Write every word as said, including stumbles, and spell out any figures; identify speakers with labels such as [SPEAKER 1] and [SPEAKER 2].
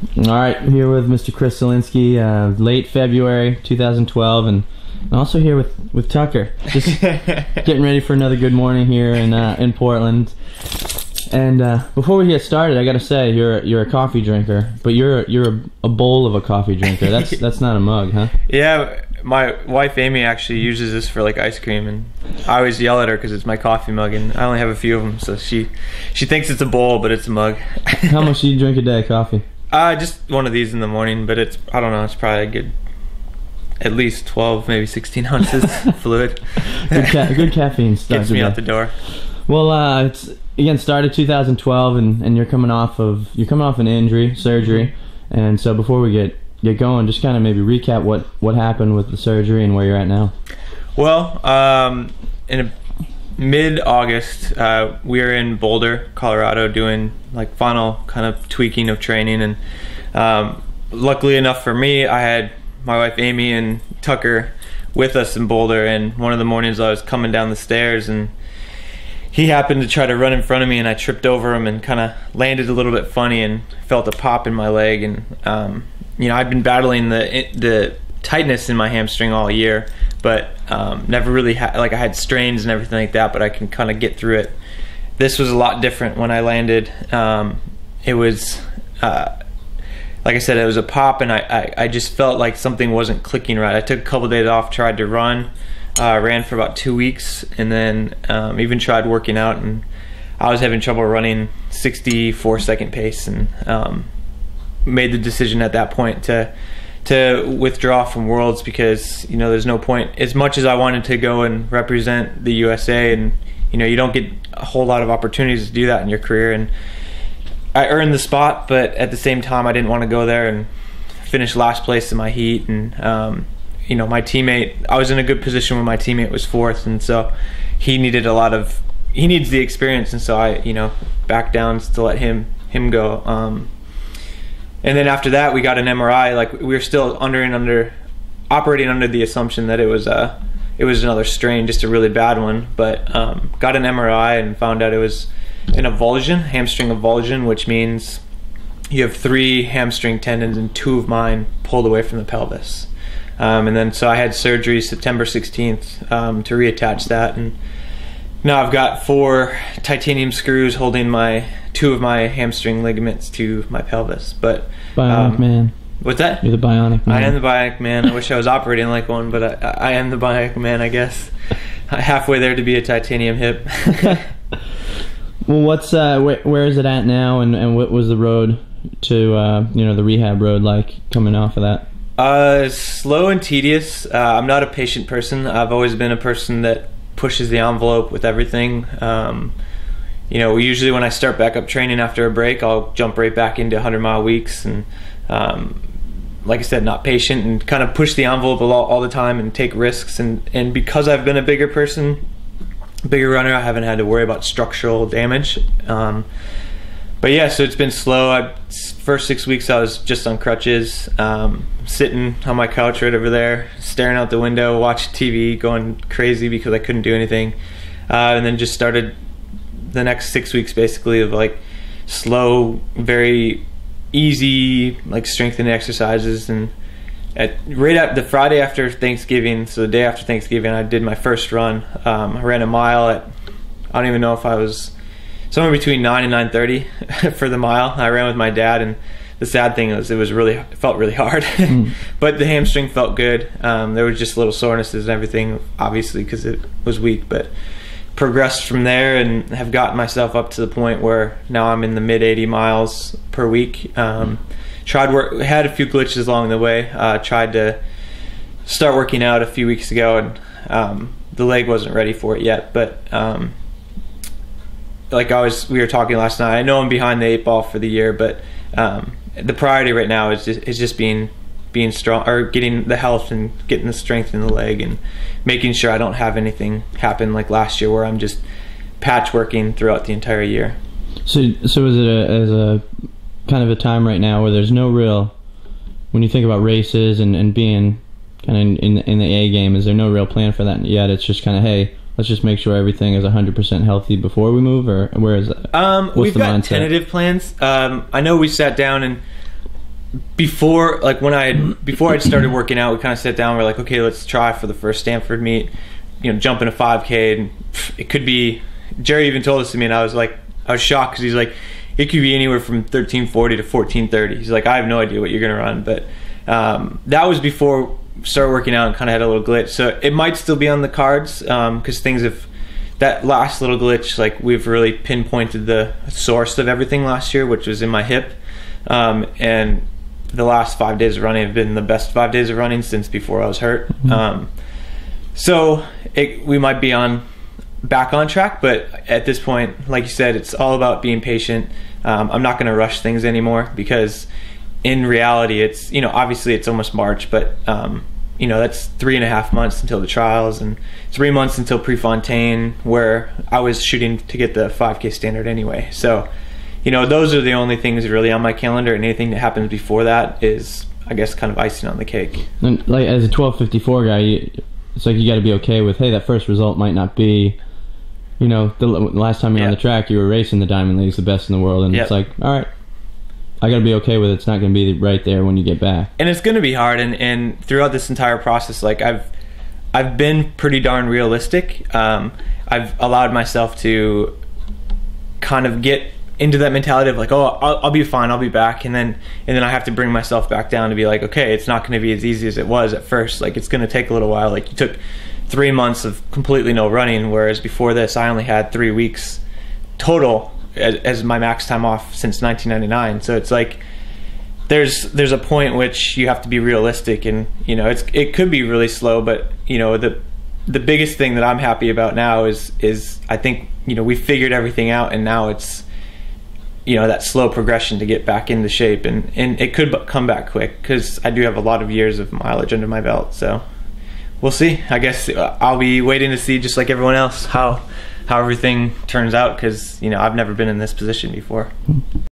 [SPEAKER 1] All right, here with Mister Chris Solinsky, uh, late February two thousand twelve, and also here with, with Tucker. Just getting ready for another good morning here in uh, in Portland. And uh, before we get started, I gotta say you're you're a coffee drinker, but you're you're a, a bowl of a coffee drinker. That's that's not a mug, huh?
[SPEAKER 2] Yeah, my wife Amy actually uses this for like ice cream, and I always yell at her because it's my coffee mug, and I only have a few of them, so she she thinks it's a bowl, but it's a mug.
[SPEAKER 1] How much do you drink a day of coffee?
[SPEAKER 2] Uh, just one of these in the morning, but it's I don't know, it's probably a good at least twelve, maybe sixteen ounces fluid.
[SPEAKER 1] Good, ca good caffeine stuff.
[SPEAKER 2] Gets me out the door.
[SPEAKER 1] Well, uh, it's again started two thousand twelve, and, and you're coming off of you're coming off an injury, surgery, and so before we get get going, just kind of maybe recap what what happened with the surgery and where you're at now.
[SPEAKER 2] Well, um, in mid-August, uh, we were in Boulder, Colorado, doing like final kind of tweaking of training, and um, luckily enough for me, I had my wife Amy and Tucker with us in Boulder, and one of the mornings I was coming down the stairs, and he happened to try to run in front of me, and I tripped over him and kind of landed a little bit funny and felt a pop in my leg. And um, you know, I'd been battling the the tightness in my hamstring all year, but um, never really had, like I had strains and everything like that, but I can kind of get through it. This was a lot different when I landed. Um, it was, uh, like I said, it was a pop, and I, I, I just felt like something wasn't clicking right. I took a couple days off, tried to run, uh, ran for about two weeks, and then um, even tried working out, and I was having trouble running sixty-four second pace, and um, made the decision at that point to to withdraw from Worlds, because you know there's no point. As much as I wanted to go and represent the U S A, and you know you don't get a whole lot of opportunities to do that in your career, and I earned the spot, but at the same time I didn't want to go there and finish last place in my heat. And um, you know my teammate, I was in a good position when my teammate was fourth, and so he needed a lot of he needs the experience, and so I you know backed down to let him him go. Um, And then after that, we got an M R I. Like we were still under and under, operating under the assumption that it was a, it was another strain, just a really bad one. But um, got an M R I and found out it was an avulsion, hamstring avulsion, which means you have three hamstring tendons and two of mine pulled away from the pelvis. Um, and then so I had surgery September sixteenth um, to reattach that, and now I've got four titanium screws holding my two of my hamstring ligaments to my pelvis. But
[SPEAKER 1] Bionic um, man.
[SPEAKER 2] What's that?
[SPEAKER 1] You're the bionic man.
[SPEAKER 2] I am the bionic man. I wish I was operating like one, but I, I am the bionic man, I guess. Halfway there to be a titanium hip.
[SPEAKER 1] Well, what's uh, wh where is it at now, and, and what was the road to uh, you know the rehab road like coming off of that?
[SPEAKER 2] Uh, slow and tedious. Uh, I'm not a patient person. I've always been a person that pushes the envelope with everything. Um, you know, usually when I start back up training after a break, I'll jump right back into hundred mile weeks, and um, like I said, not patient, and kind of push the envelope all, all the time and take risks. And, and because I've been a bigger person, bigger runner, I haven't had to worry about structural damage. Um, but yeah, so it's been slow. I, first six weeks I was just on crutches, um, sitting on my couch right over there, staring out the window, watching T V, going crazy because I couldn't do anything. Uh, and then just started the next six weeks basically of like slow, very easy, like strengthening exercises. And at right at the Friday after Thanksgiving, so the day after Thanksgiving, I did my first run. Um, I ran a mile at, I don't even know if I was somewhere between nine and nine thirty for the mile. I ran with my dad, and the sad thing was it was really it felt really hard, mm. But the hamstring felt good. Um, there was just little sorenesses and everything, obviously because it was weak, but progressed from there and have gotten myself up to the point where now I'm in the mid eighty miles per week. Um, tried work, had a few glitches along the way. Uh, tried to start working out a few weeks ago, and um, the leg wasn't ready for it yet. But um, like I was, we were talking last night. I know I'm behind the eight ball for the year, but um, the priority right now is just is just being being strong, or getting the health and getting the strength in the leg, and making sure I don't have anything happen like last year where I'm just patchworking throughout the entire year.
[SPEAKER 1] So, so is it a, as a kind of a time right now where there's no real, when you think about races and, and being kind of in, in, in the A game, is there no real plan for that yet? It's just kind of, hey, let's just make sure everything is one hundred percent healthy before we move, or where is that?
[SPEAKER 2] Um, we've got mindset? tentative plans. Um, I know we sat down and before, like when I before I'd started working out, we kind of sat down. We're like, okay, let's try for the first Stanford meet. You know, jump in a five K, and it could be. Jerry even told this to me, and I was like, I was shocked because he's like, it could be anywhere from thirteen forty to fourteen thirty. He's like, I have no idea what you're gonna run, but um, that was before I started working out and kind of had a little glitch. So it might still be on the cards because um, things have. That last little glitch, like we've really pinpointed the source of everything last year, which was in my hip, um, and the last five days of running have been the best five days of running since before I was hurt. Mm-hmm. Um, so it, we might be on back on track, but at this point, like you said, it's all about being patient. Um, I'm not going to rush things anymore because in reality, it's, you know, obviously it's almost March, but um, you know, that's three and a half months until the trials and three months until Prefontaine, where I was shooting to get the five K standard anyway. So, you know, those are the only things really on my calendar, and anything that happens before that is, I guess, kind of icing on the cake. And
[SPEAKER 1] like as a twelve fifty-four guy, you, it's like you got to be okay with, hey, that first result might not be, you know, the last time you're yeah. on the track, you were racing the Diamond Leagues, the best in the world, and yep. it's like, all right, I got to be okay with it. It's not going to be right there when you get back.
[SPEAKER 2] And it's going to be hard, and, and throughout this entire process, like I've I've been pretty darn realistic. Um, I've allowed myself to kind of get into that mentality of like, oh, I'll, I'll be fine, I'll be back, and then and then I have to bring myself back down to be like, okay, it's not going to be as easy as it was at first. Like it's going to take a little while. Like you took three months of completely no running, whereas before this I only had three weeks total as, as my max time off since nineteen ninety-nine. So it's like there's there's a point which you have to be realistic, and you know it's it could be really slow, but you know the the biggest thing that I'm happy about now is is I think you know we figured everything out, and now it's you know that slow progression to get back into shape, and and it could come back quick because I do have a lot of years of mileage under my belt. So we'll see. I guess I'll be waiting to see, just like everyone else, how how everything turns out, because you know I've never been in this position before.